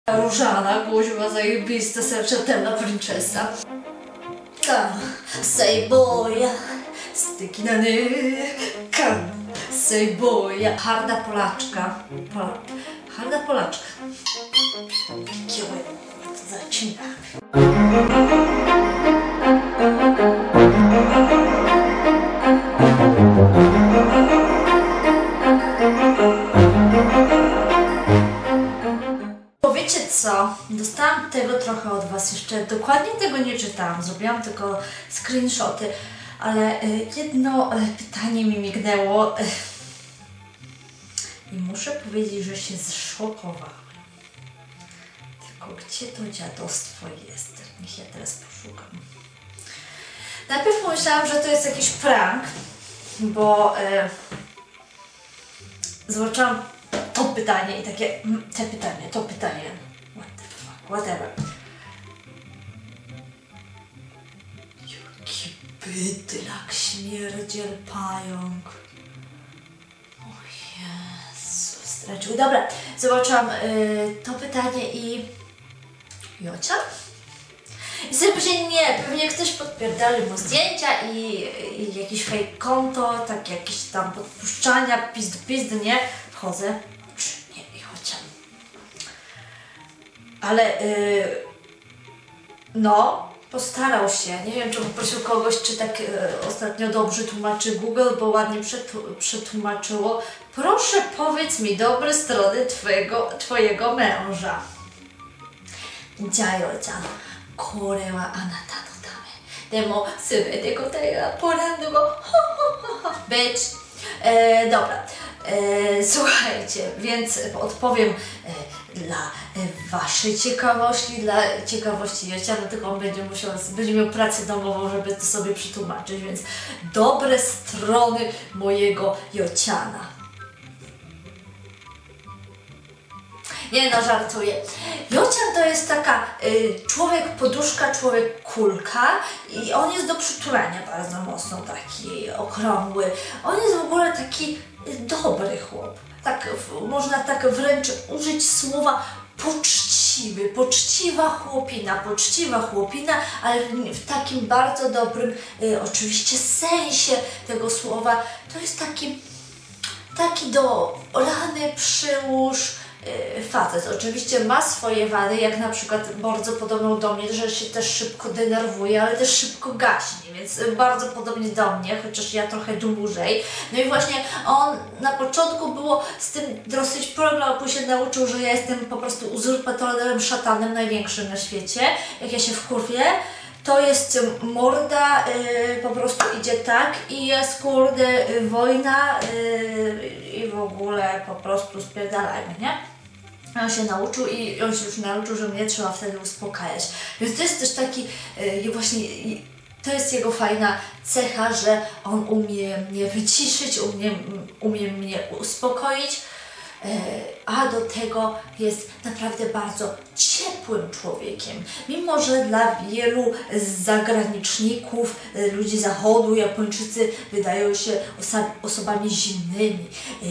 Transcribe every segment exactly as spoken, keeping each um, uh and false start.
Różana, kuźwa, zajebista, serczetelna princesa. Come, say boy, styki na ny. Come, say boy. Harda Polaczka. Pola, harda Polaczka. Kieły, to zaczyna. Wiecie co? Dostałam tego trochę od Was jeszcze. Dokładnie tego nie czytałam. Zrobiłam tylko screenshoty, ale jedno pytanie mi mignęło i muszę powiedzieć, że się zszokowałam. Tylko gdzie to dziadostwo jest? Niech ja teraz poszukam. Najpierw pomyślałam, że to jest jakiś prank, bo e, zobaczyłam to pytanie i takie, te pytanie, to pytanie, what the fuck, whatever. Jaki bydlak, śmierdziel, pająk. O Jezu, stracił. Dobra, zobaczyłam y, to pytanie i... Jocia? I sobie powiedziałam, nie, pewnie ktoś podpierdolił mu zdjęcia i, i jakieś fake konto, tak jakieś tam podpuszczania, pizdu, pizdu, nie? Wchodzę. Nie, Jocia. Ale yy, no, postarał się. Nie wiem, czy poprosił kogoś, czy tak yy, ostatnio dobrze tłumaczy Google, bo ładnie przetłumaczyło. Proszę, powiedz mi dobre strony twojego, twojego męża. Jocia. これはあなたのため。でも、すべて答えがポランド語。Bitch. E, dobra. E, słuchajcie, więc odpowiem e, dla e, Waszej ciekawości, dla ciekawości Jocia, no tylko on będzie musiał, będzie miał pracę domową, żeby to sobie przetłumaczyć, więc dobre strony mojego Jociana. Nie no, żartuję. Jocian to jest taka y, człowiek poduszka, człowiek kulka i on jest do przytulania bardzo mocno, taki okrągły. On jest w ogóle taki y, dobry chłop. Tak, w, można tak wręcz użyć słowa poczciwy, poczciwa chłopina, poczciwa chłopina, ale w takim bardzo dobrym y, oczywiście sensie tego słowa. To jest taki, taki do rany przyłóż, facet. Oczywiście ma swoje wady, jak na przykład bardzo podobną do mnie, że się też szybko denerwuje, ale też szybko gaśnie, więc bardzo podobnie do mnie, chociaż ja trochę dłużej. No i właśnie on na początku było z tym dosyć problem, a później się nauczył, że ja jestem po prostu uzurpatorem, szatanem największym na świecie. Jak ja się wkurwię, to jest morda, yy, po prostu idzie tak i jest kurde yy, wojna yy, i w ogóle po prostu spierdalajmy, nie? On się nauczył i on się już nauczył, że mnie trzeba wtedy uspokajać. Więc to jest też taki yy, właśnie, yy, to jest jego fajna cecha, że on umie mnie wyciszyć, umie, umie mnie uspokoić. A do tego jest naprawdę bardzo ciepłym człowiekiem. Mimo że dla wielu zagraniczników, ludzi zachodu, Japończycy wydają się oso osobami zimnymi,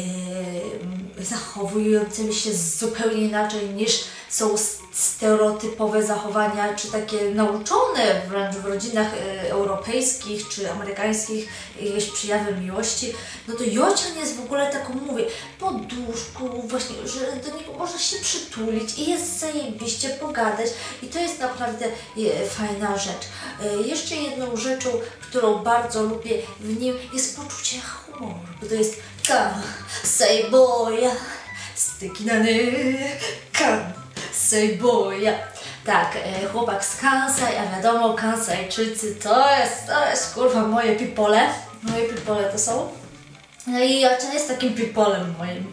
yy, zachowującymi się zupełnie inaczej niż są stereotypowe zachowania, czy takie nauczone wręcz w rodzinach y, europejskich czy amerykańskich jakieś przejawy miłości, no to Jocian jest w ogóle taką, mówię, poduszką właśnie, że do niego można się przytulić i jest zajebiście pogadać i to jest naprawdę y, fajna rzecz. Y, jeszcze jedną rzeczą, którą bardzo lubię w nim, jest poczucie humoru, bo to jest come, say boy, styki na ny, come. Say boy. Tak, chłopak z Kansai, a wiadomo, Kansajczycy to jest, to jest kurwa moje pipole. Moje pipole to są. No i Jocian jest takim pipolem moim.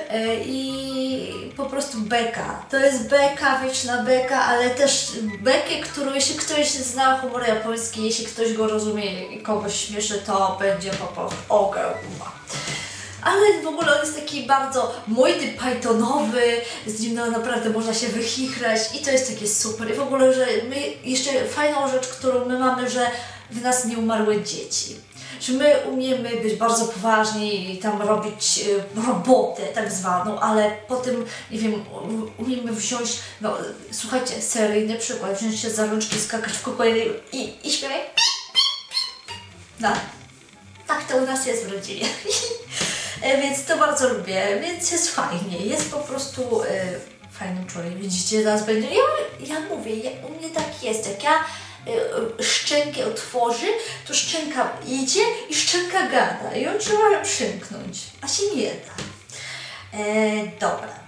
I po prostu beka. To jest beka, wieczna beka, ale też bekę, którą jeśli ktoś zna humor japoński, jeśli ktoś go rozumie i kogoś śmieszy, to będzie po prostu ogień. Ale w ogóle on jest taki bardzo Monty Pythonowy, z nim no, naprawdę można się wychichrać i to jest takie super. I w ogóle, że my, jeszcze fajną rzecz, którą my mamy, że w nas nie umarły dzieci. że my umiemy być bardzo poważni i tam robić y, robotę tak zwaną, ale potem, nie wiem, umiemy wziąć, no słuchajcie, seryjny przykład, wziąć się za rączki, skakać w kółko i, i śpiewać. No, tak to u nas jest w rodzinie. Więc to bardzo lubię, więc jest fajnie, jest po prostu y, fajnym człowiekiem. Widzicie, zaraz będzie, ja, ja mówię, ja, u mnie tak jest, jak ja y, szczękę otworzy, to szczęka idzie i szczęka gada i ją trzeba przymknąć, a się nie da. E, dobra.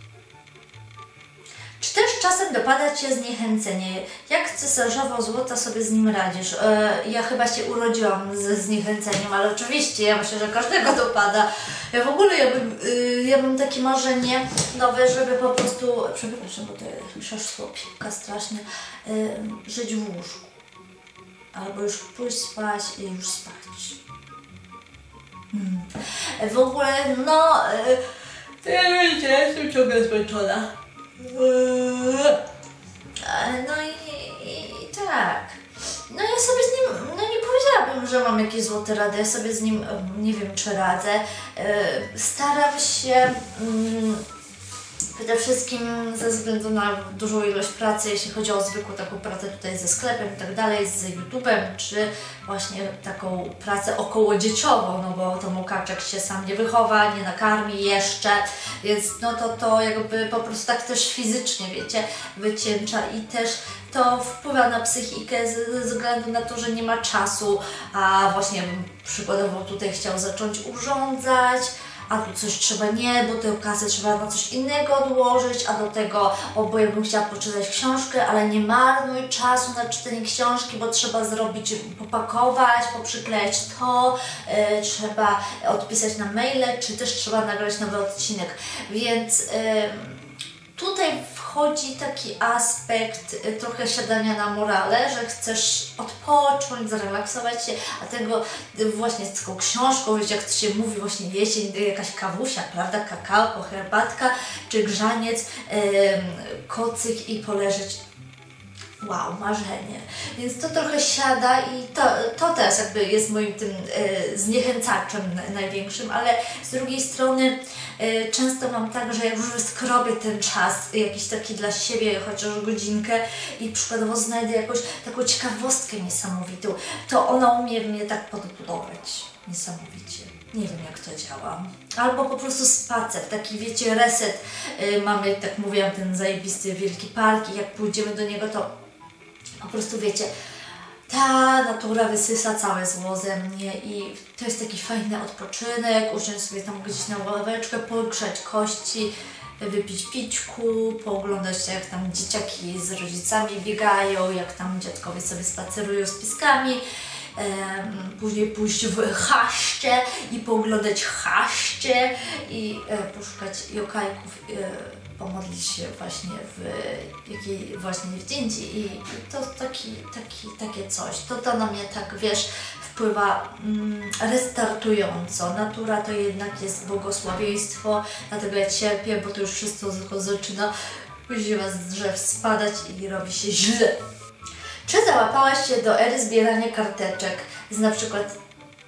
Czy też czasem dopada Cię zniechęcenie? Jak cesarzowo złota sobie z nim radzisz? E, ja chyba się urodziłam ze zniechęceniem, ale oczywiście, ja myślę, że każdego dopada. Ja w ogóle, ja bym, y, ja bym takie marzenie nowe, żeby po prostu, przepraszam, bo to przeszło piłka strasznie, y, żyć w łóżku. Albo już pójść spać i już spać. Hmm. W ogóle, no, y, ja wiecie, jestem ciągle zmęczona. No i, i, i tak. No ja sobie z nim, no nie powiedziałabym, że mam jakieś złote rady, ja sobie z nim nie wiem, czy radzę. Staram się przede wszystkim ze względu na dużą ilość pracy, jeśli chodzi o zwykłą taką pracę tutaj ze sklepem i tak dalej, z YouTube'em, czy właśnie taką pracę okołodzieciową, no bo to Mukaczek się sam nie wychowa, nie nakarmi jeszcze, więc no to to jakby po prostu tak też fizycznie, wiecie, wycieńcza i też to wpływa na psychikę ze względu na to, że nie ma czasu, a właśnie przykładowo tutaj chciał zacząć urządzać, a tu coś trzeba nie, bo tę kasę trzeba na coś innego odłożyć, a do tego, o, bo ja bym chciała poczytać książkę, ale nie marnuj czasu na czytanie książki, bo trzeba zrobić, popakować, poprzyklejać to, yy, trzeba odpisać na maile, czy też trzeba nagrać nowy odcinek, więc yy, tutaj wchodzi taki aspekt y, trochę siadania na morale, że chcesz odpocząć, zrelaksować się, a tego y, właśnie z taką książką, wiecie, jak to się mówi, właśnie jesień, y, jakaś kawusia, prawda, kakao, herbatka, czy grzaniec, y, kocyk i poleżeć. Wow, marzenie. Więc to trochę siada i to, to też jakby jest moim tym e, zniechęcaczem największym, ale z drugiej strony e, często mam tak, że jak już skrobię ten czas jakiś taki dla siebie, chociaż godzinkę i przykładowo znajdę jakąś taką ciekawostkę niesamowitą, to ona umie mnie tak podbudować niesamowicie. Nie wiem, jak to działa. Albo po prostu spacer, taki wiecie, reset. Yy, mamy, tak mówiłam, ten zajebisty wielki park i jak pójdziemy do niego, to po prostu wiecie, ta natura wysysa całe zło ze mnie i to jest taki fajny odpoczynek, usiąść sobie tam gdzieś na ławeczkę, pogrzać kości, wypić pićku, pooglądać jak tam dzieciaki z rodzicami biegają, jak tam dziadkowie sobie spacerują z piskami. Um, później pójść w chaszcze i pooglądać chaszcze i e, poszukać jokajków, e, pomodlić się właśnie w jakiej właśnie wdzięci i, i to taki, taki, takie coś, to to na mnie tak, wiesz, wpływa mm, restartująco. Natura to jednak jest błogosławieństwo, dlatego ja cierpię, bo to już wszystko zaczyna później z drzew spadać i robi się źle. Czy załapałaś się do ery zbierania karteczek z na przykład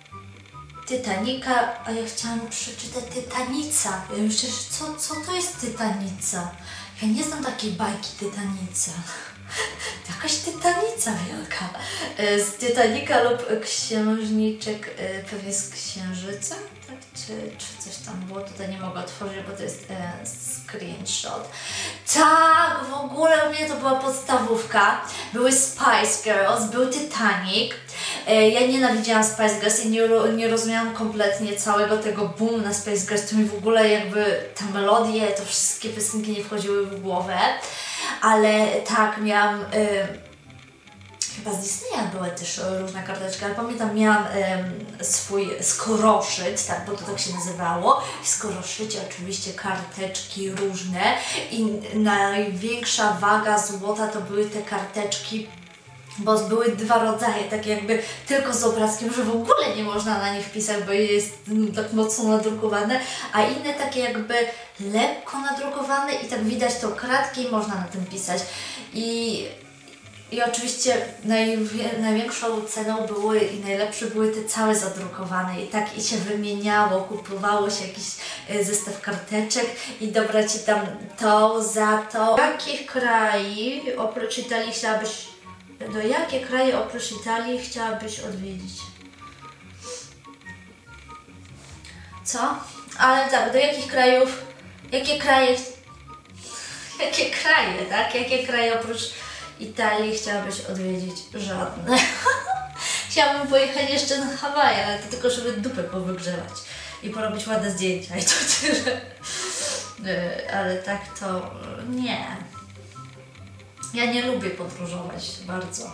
Titanica, a ja chciałam przeczytać Tytanica. Ja myślę, że co, co to jest Tytanica? Ja nie znam takiej bajki Tytanica. Jakaś Tytanica wielka. Z Titanica lub Księżniczek pewnie z Księżycem, tak? Czy, czy coś tam było? Tutaj nie mogę otworzyć, bo to jest e, screenshot. Tak, w ogóle u mnie to była podstawówka. Były Spice Girls, był Titanic. E, ja nienawidziłam Spice Girls i nie, nie rozumiałam kompletnie całego tego boom na Spice Girls. To mi w ogóle jakby te melodie, to wszystkie piosenki nie wchodziły w głowę. Ale tak, miałam... Y Chyba z Disneya były też różne karteczki, ale pamiętam, miałam y, swój skoroszyt, tak, bo to tak się nazywało. W skoroszycie oczywiście karteczki różne i największa waga złota to były te karteczki, bo były dwa rodzaje, takie jakby tylko z obrazkiem, że w ogóle nie można na nich pisać, bo jest no, tak mocno nadrukowane, a inne takie jakby lekko nadrukowane i tak widać tą kratkę i można na tym pisać. I I oczywiście najwie, największą ceną były i najlepsze były te całe zadrukowane i tak i się wymieniało, kupowało się jakiś zestaw karteczek i dobra Ci tam to za to. Jakich krajów oprócz Italii chciałabyś, do jakie kraje oprócz Italii chciałabyś odwiedzić? Co? Ale tak, do jakich krajów, jakie kraje, jakie kraje, tak? Jakie kraje oprócz Italii chciałabyś odwiedzić? Żadne. Chciałabym pojechać jeszcze na Hawaje, ale to tylko, żeby dupę powygrzewać i porobić ładne zdjęcia i to tyle. Ale tak to nie. Ja nie lubię podróżować bardzo.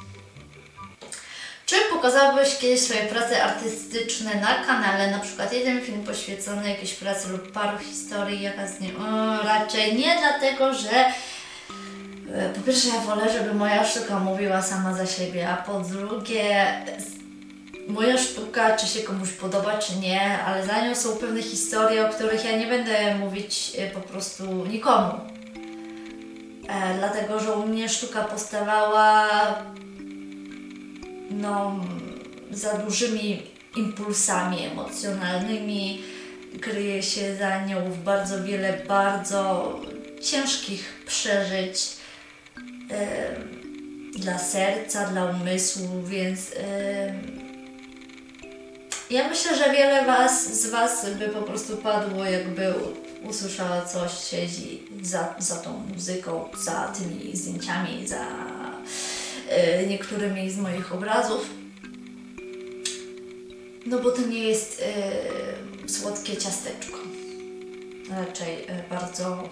Czy pokazałbyś kiedyś swoje prace artystyczne na kanale, na przykład jeden film poświęcony jakiejś pracy lub paru historii, jaka z niej? O, raczej nie, dlatego że po pierwsze ja wolę, żeby moja sztuka mówiła sama za siebie, a po drugie moja sztuka, czy się komuś podoba, czy nie, ale za nią są pewne historie, o których ja nie będę mówić po prostu nikomu. E, dlatego, że u mnie sztuka powstawała no, za dużymi impulsami emocjonalnymi, kryje się za nią bardzo wiele bardzo ciężkich przeżyć e, dla serca, dla umysłu, więc e, ja myślę, że wiele was, z Was by po prostu padło, jakby usłyszała coś, siedzi za, za tą muzyką, za tymi zdjęciami, za e, niektórymi z moich obrazów. No bo to nie jest e, słodkie ciasteczko. Raczej e, bardzo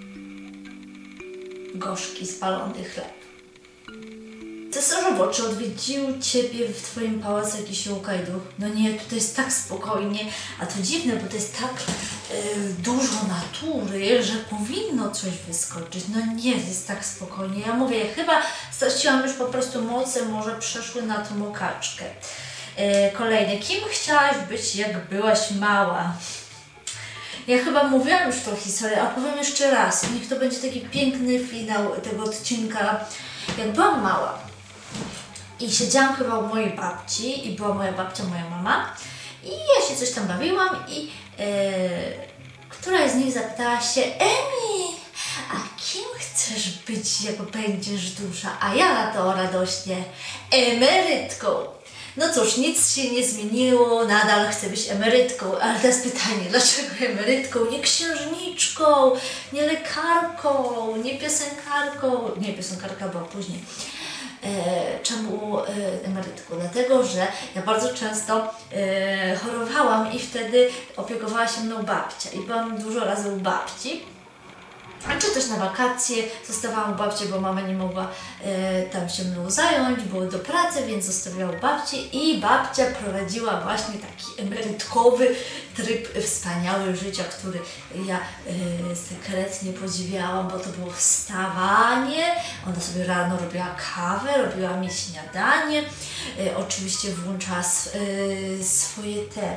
gorzki, spalony chleb. Cesarzowo, czy odwiedził Ciebie w Twoim pałacu jakiś Hokkaido? No nie, tutaj jest tak spokojnie, a to dziwne, bo to jest tak y, dużo natury, że powinno coś wyskoczyć. No nie, jest tak spokojnie. Ja mówię, ja chyba straciłam już po prostu moce, może przeszły na tą okaczkę. Y, kolejny, kim chciałaś być, jak byłaś mała? Ja chyba mówiłam już tą historię, a powiem jeszcze raz. Niech to będzie taki piękny finał tego odcinka. Jak byłam mała i siedziałam chyba u mojej babci i była moja babcia, moja mama i ja się coś tam bawiłam i e, któraś z nich zapytała się: Emi, a kim chcesz być, jak będziesz duża? A ja na to radośnie: emerytką. No cóż, nic się nie zmieniło, nadal chcę być emerytką, ale teraz pytanie, dlaczego emerytką, nie księżniczką, nie lekarką, nie piosenkarką, nie piosenkarka była później. E, czemu e, emerytką? Dlatego, że ja bardzo często e, chorowałam i wtedy opiekowała się mną babcia i byłam dużo razy u babci. A czy też na wakacje zostawałam u babci, bo mama nie mogła e, tam się mną zająć, było do pracy, więc zostawiała u babci i babcia prowadziła właśnie taki emerytkowy tryb wspaniały życia, który ja e, sekretnie podziwiałam, bo to było wstawanie, ona sobie rano robiła kawę, robiła mi śniadanie, e, oczywiście włączała s, e, swoje te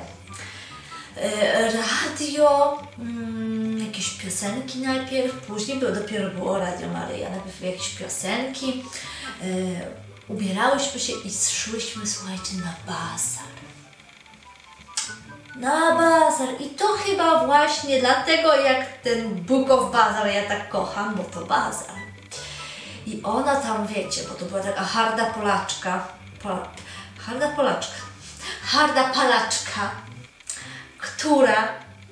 radio, mm, jakieś piosenki najpierw, później było, dopiero było Radio Maryja, najpierw jakieś piosenki, e, ubierałyśmy się i szłyśmy, słuchajcie, na bazar. Na bazar i to chyba właśnie dlatego, jak ten Book of Bazar ja tak kocham, bo to bazar. I ona tam, wiecie, bo to była taka harda Polaczka, Pola, harda Polaczka, harda Palaczka, która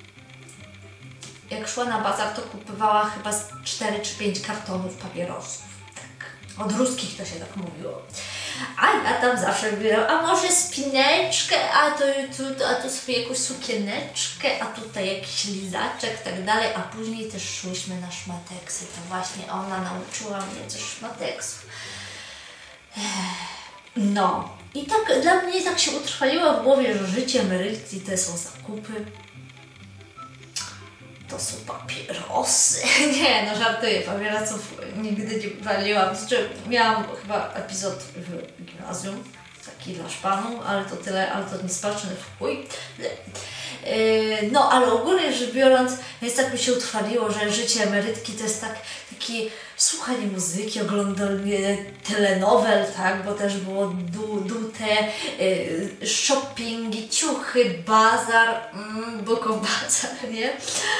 jak szła na bazar, to kupowała chyba cztery czy pięć kartonów papierosów. Tak. Od ruskich to się tak mówiło. A ja tam zawsze wybierałam, a może spineczkę, a to, tu, a tu sobie jakąś sukieneczkę, a tutaj jakiś lizaczek, tak dalej. A później też szłyśmy na szmateksy. To właśnie ona nauczyła mnie też szmateksów. No. I tak dla mnie tak się utrwaliło w głowie, że życie emerytki to są zakupy, to są papierosy. Nie, no żartuję, papierosów nigdy nie paliłam. Znaczy, miałam chyba epizod w gimnazjum, taki dla szpanu, ale to tyle, ale to niesmaczny w chuj. No, ale ogólnie rzecz biorąc, więc tak mi się utrwaliło, że życie emerytki to jest tak, muzyki, słuchanie muzyki, oglądanie telenowel, tak, bo też było du, dute, y, shoppingi, ciuchy, bazar, mm, Boko bazar, nie?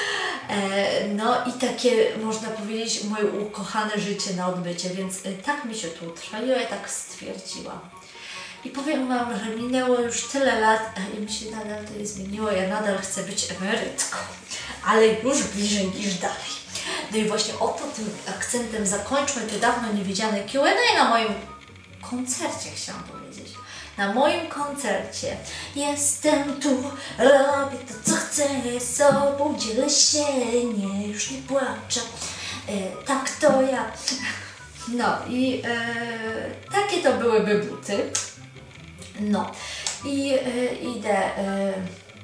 E, no i takie, można powiedzieć, moje ukochane życie na odbycie, więc y, tak mi się tu utrwaliło, ja tak stwierdziłam. I powiem Wam, że minęło już tyle lat, a mi się nadal to nie zmieniło, ja nadal chcę być emerytką, ale już bliżej niż dalej. No i właśnie oto tym akcentem zakończmy te dawno niewidziane Q and A na moim koncercie, chciałam powiedzieć. Na moim koncercie jestem tu, robię to co chcę, sobą dzielę się, nie, już nie płaczę, e, tak to ja. No i e, takie to byłyby buty. No i e, idę, e,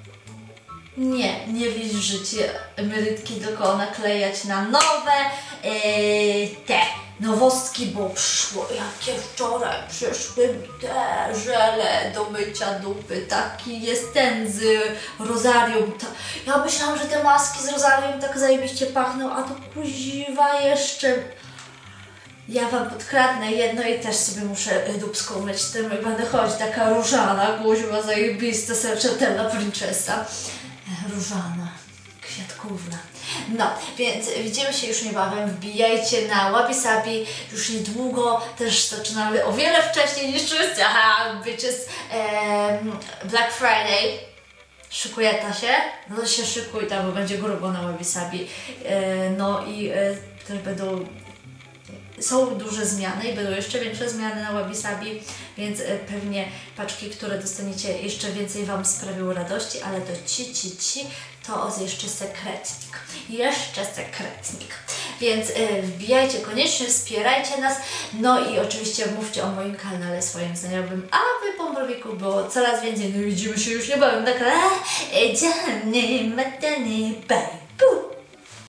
nie, nie wieść w życie emerytki, tylko naklejać na nowe e, te nowostki, bo przyszło, jakie wczoraj przyszły te żele do mycia dupy, taki jest ten z rozarium. Ta, ja myślałam, że te maski z rozarium tak zajebiście pachną, a to kuziwa jeszcze. Ja Wam podkradnę jedno i też sobie muszę dupską myć tym i będę chodzić taka różana, kuźwa zajebista, serczetella princesa. Różana, kwiatkówna. No, więc widzimy się już niebawem, wbijajcie na Wabi Sabi, już niedługo, też zaczynamy o wiele wcześniej niż wszyscy, aha, bitches, um, Black Friday. Szykuje ta się? No to się szykuj tam, bo będzie grubo na Wabi Sabi. E, no i e, też będą są duże zmiany i będą jeszcze większe zmiany na Wabi Sabi, więc pewnie paczki, które dostaniecie, jeszcze więcej Wam sprawią radości, ale to ci, ci, ci, to jeszcze sekretnik. Jeszcze sekretnik. Więc y, wbijajcie koniecznie, wspierajcie nas, no i oczywiście mówcie o moim kanale swoim znajomym, aby Bąbelwików było coraz więcej. No widzimy się już niebawem, tak? Dziennie, metany, bye.